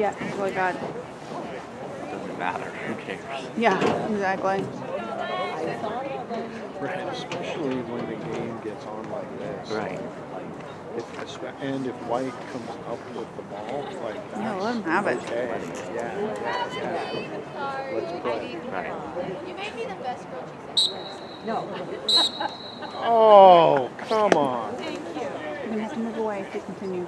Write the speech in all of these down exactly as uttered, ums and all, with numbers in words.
Yeah, it's really bad. Doesn't matter. Who cares? Yeah, exactly. Right, especially when the game gets on like this. Right. If, and if White comes up with the ball, like that's Yeah, let him have it. okay. Yeah, yeah, yeah. Let's play. Right. You made me the best grilled cheese sandwich. No. Oh, come on. Thank you. You're gonna have to move away if you continue.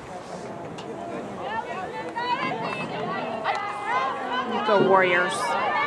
Let's go Warriors.